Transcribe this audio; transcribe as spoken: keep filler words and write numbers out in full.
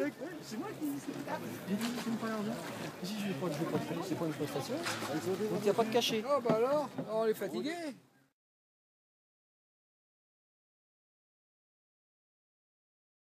truc. C'est moi qui dis ça. J'ai dit, c'est pas l'argent. Si je vais pas, je vais pas te faire, c'est pas une prestation. Donc il n'y a pas de cachet. Ah bah alors, on est fatigué.